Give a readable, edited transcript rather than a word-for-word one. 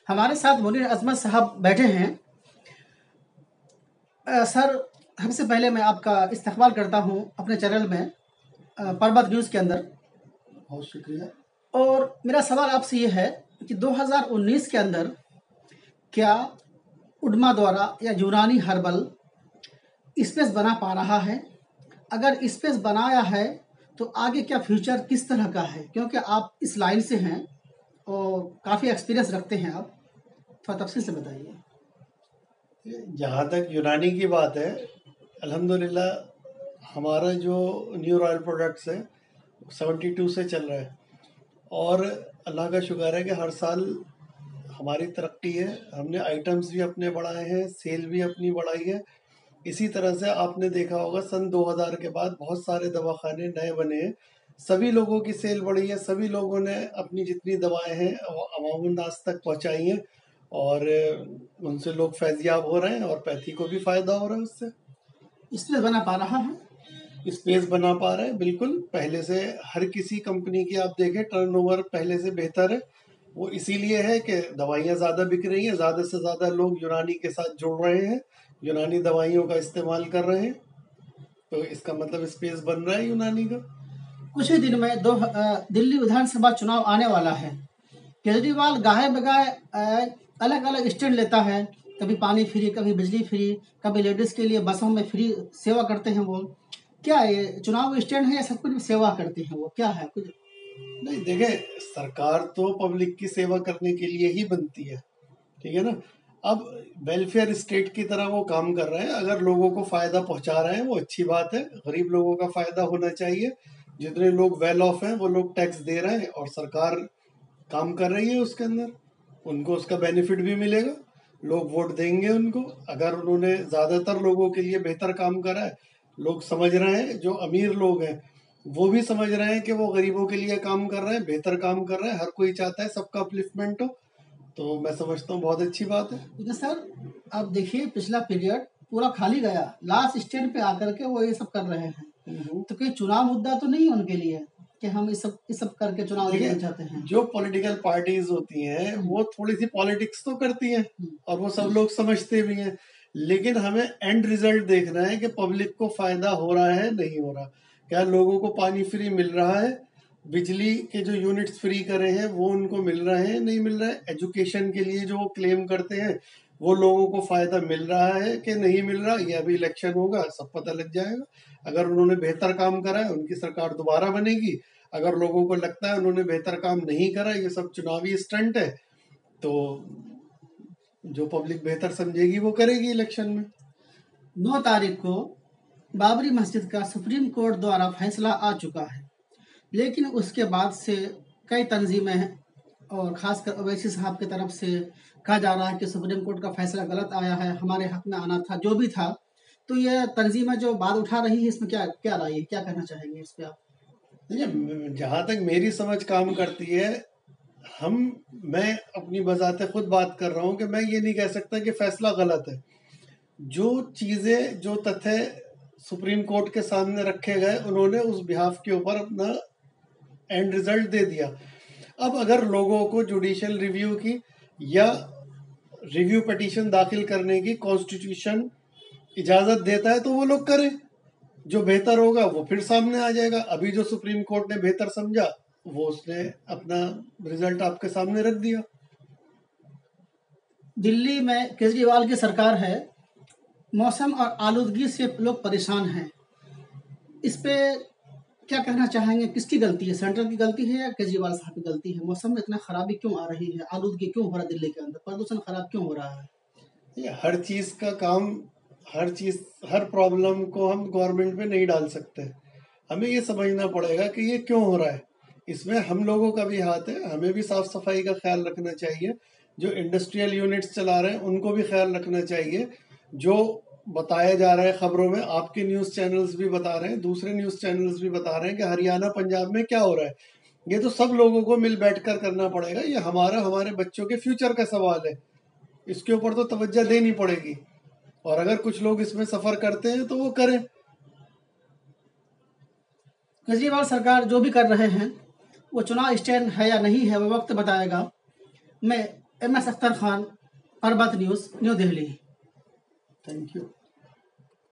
हमारे साथ मुनीर अजमत साहब बैठे हैं। सर, सबसे पहले मैं आपका इस्तकबाल करता हूँ अपने चैनल में, पर्वत न्यूज़ के अंदर। बहुत शुक्रिया। और मेरा सवाल आपसे ये है कि 2019 के अंदर क्या उडमा द्वारा या यूनानी हर्बल स्पेस बना पा रहा है? अगर स्पेस बनाया है तो आगे क्या फ्यूचर किस तरह का है? क्योंकि आप इस लाइन से हैं और काफ़ी एक्सपीरियंस रखते हैं आप, थोड़ा तफसील से बताइए। जहाँ तक यूनानी की बात है, अल्हम्दुलिल्लाह हमारा जो न्यू रॉयल प्रोडक्ट्स है 72 से चल रहा है और अल्लाह का शुक्र है कि हर साल हमारी तरक्की है। हमने आइटम्स भी अपने बढ़ाए हैं, सेल भी अपनी बढ़ाई है। इसी तरह से आपने देखा होगा सन 2000 के बाद बहुत सारे दवाखाने नए बने हैं, सभी लोगों की सेल बढ़ी है, सभी लोगों ने अपनी जितनी दवाएं हैं वो अवाम नास तक पहुंचाई हैं और उनसे लोग फैजियाब हो रहे हैं और पैथी को भी फायदा हो रहा है उससे। स्पेस बना पा रहा है, स्पेस बना पा रहा है, बिल्कुल। पहले से हर किसी कंपनी की आप देखें टर्नओवर पहले से बेहतर है। वो इसीलिए है कि दवाइयाँ ज़्यादा बिक रही हैं, ज़्यादा से ज़्यादा लोग यूनानी के साथ जुड़ रहे हैं, यूनानी दवाइयों का इस्तेमाल कर रहे हैं, तो इसका मतलब स्पेस बन रहा है यूनानी का। कुछ ही दिन में दिल्ली विधानसभा चुनाव आने वाला है। केजरीवाल गाहे बगाए अलग अलग स्टैंड लेता है, कभी पानी फ्री, कभी बिजली फ्री, कभी लेडीज के लिए बसों में फ्री सेवा करते हैं वो। क्या ये चुनाव स्टैंड है या सब कुछ सेवा करते हैं वो? क्या है कुछ? नहीं, देखे, सरकार तो पब्लिक की सेवा करने के लिए ही बनती है, ठीक है ना। अब वेलफेयर स्टेट की तरह वो काम कर रहे हैं। अगर लोगों को फायदा पहुंचा रहे हैं वो अच्छी बात है, गरीब लोगों का फायदा होना चाहिए। जितने लोग वेल ऑफ हैं वो लोग टैक्स दे रहे हैं और सरकार काम कर रही है उसके अंदर, उनको उसका बेनिफिट भी मिलेगा, लोग वोट देंगे उनको। अगर उन्होंने ज़्यादातर लोगों के लिए बेहतर काम करा है, लोग समझ रहे हैं, जो अमीर लोग हैं वो भी समझ रहे हैं कि वो गरीबों के लिए काम कर रहे हैं, बेहतर काम कर रहे हैं। हर कोई चाहता है सबका अपलिफ्टमेंट हो, तो मैं समझता हूँ बहुत अच्छी बात है। लेकिन सर, आप देखिए पिछला पीरियड पूरा खाली गया, लास्ट स्टैंड पे आकर के वो ये सब कर रहे हैं। तो कोई चुनाव मुद्दा तो नहीं है उनके लिए कि हम इस सब करके चुनाव जीतना चाहते हैं? जो पॉलिटिकल पार्टीज होती हैं वो थोड़ी सी पॉलिटिक्स तो करती हैं और वो सब लोग समझते भी हैं, लेकिन हमें एंड रिजल्ट देखना है कि पब्लिक को फायदा हो रहा है नहीं हो रहा। क्या लोगों को पानी फ्री मिल रहा है, बिजली के जो यूनिट्स फ्री करे हैं वो उनको मिल रहे हैं नहीं मिल रहा है, एजुकेशन के लिए जो वो क्लेम करते हैं वो लोगों को फायदा मिल रहा है कि नहीं मिल रहा, ये अभी इलेक्शन होगा सब पता लग जाएगा। अगर उन्होंने बेहतर काम करा है उनकी सरकार दोबारा बनेगी, अगर लोगों को लगता है उन्होंने बेहतर काम नहीं करा, ये सब चुनावी स्टंट है, तो जो पब्लिक बेहतर समझेगी वो करेगी इलेक्शन में। 9 तारीख को बाबरी मस्जिद का सुप्रीम कोर्ट द्वारा फैसला आ चुका है, लेकिन उसके बाद से कई तंजीमें और खासकर ओवैसी साहब की तरफ से कहा जा रहा है कि सुप्रीम कोर्ट का फैसला गलत आया है, हमारे हक में आना था, जो भी था। तो ये तंजीमें जो बात उठा रही है, इसमें क्या क्या राय है, क्या कहना चाहेंगे इस पे आप? देखिए, जहाँ तक मेरी समझ काम करती है, हम मैं अपनी बजाते खुद बात कर रहा हूँ कि मैं ये नहीं कह सकता कि फैसला गलत है। जो चीज़ें, जो तथ्य सुप्रीम कोर्ट के सामने रखे गए, उन्होंने उस बिहाफ के ऊपर अपना एंड रिजल्ट दे दिया। अब अगर लोगों को जुडिशियल रिव्यू की या रिव्यू पिटीशन दाखिल करने की कॉन्स्टिट्यूशन इजाज़त देता है तो वो लोग करें, जो बेहतर होगा वो फिर सामने आ जाएगा। अभी जो सुप्रीम कोर्ट ने बेहतर समझा वो उसने अपना रिजल्ट आपके सामने रख दिया। दिल्ली में केजरीवाल की सरकार है, मौसम और आलूदगी से लोग परेशान हैं। इस पे क्या कहना चाहेंगे, किसकी गलती है? सेंटर की गलती है या केजरीवाल साहब की गलती है? मौसम में इतना खराबी क्यों आ रही है? आलूदगी क्यों हो रहा है दिल्ली के अंदर? प्रदूषण खराब क्यों हो रहा है? ये हर चीज़ का काम, हर चीज़, हर प्रॉब्लम को हम गवर्नमेंट पे नहीं डाल सकते। हमें ये समझना पड़ेगा कि ये क्यों हो रहा है। इसमें हम लोगों का भी हाथ है, हमें भी साफ सफाई का ख्याल रखना चाहिए। जो इंडस्ट्रियल यूनिट्स चला रहे हैं उनको भी ख्याल रखना चाहिए। जो बताया जा रहा है खबरों में, आपके न्यूज़ चैनल्स भी बता रहे हैं, दूसरे न्यूज़ चैनल्स भी बता रहे हैं कि हरियाणा पंजाब में क्या हो रहा है, ये तो सब लोगों को मिल बैठकर करना पड़ेगा। ये हमारा, हमारे बच्चों के फ्यूचर का सवाल है, इसके ऊपर तो तवज्जो देनी पड़ेगी। और अगर कुछ लोग इसमें सफर करते हैं तो वो करें। केजरीवाल सरकार जो भी कर रहे हैं, वो चुनाव स्टैंड है या नहीं है, वो वक्त बताएगा। मैं MS Akhtar Khan, Parbat news, new Delhi. Thank you.